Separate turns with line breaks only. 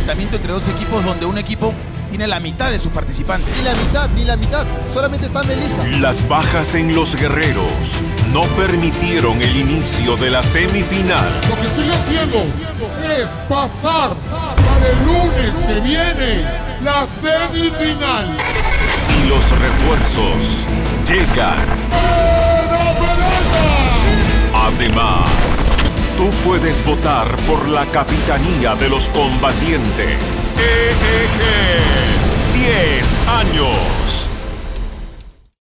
enfrentamiento entre dos equipos donde un equipo tiene la mitad de sus participantes.
Ni la mitad. Solamente está Melissa.
Las bajas en los guerreros no permitieron el inicio de la semifinal.
Lo que estoy haciendo es pasar para el lunes que viene la semifinal.
Y los refuerzos llegan. Además, tú puedes votar por la capitanía de los combatientes. 10 años.